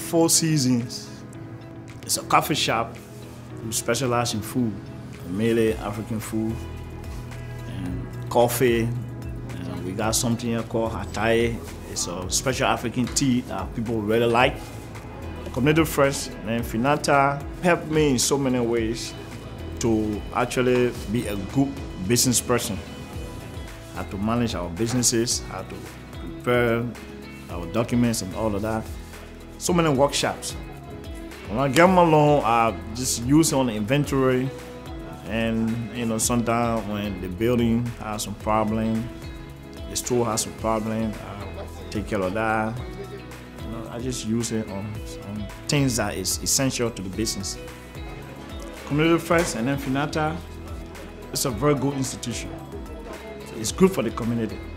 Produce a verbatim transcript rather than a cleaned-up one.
Four Seasons. It's a coffee shop. We specialize in food, mainly African food and coffee. And we got something here called Hatai. It's a special African tea that people really like. Community Fresh and Finata helped me in so many ways to actually be a good business person. How to manage our businesses, how to prepare our documents and all of that. So many workshops. When I get them alone, I just use it on the inventory, and you know, sometimes when the building has some problem, the store has some problem, I take care of that. You know, I just use it on, on things that is essential to the business. Community First and then Finata, it's a very good institution. It's good for the community.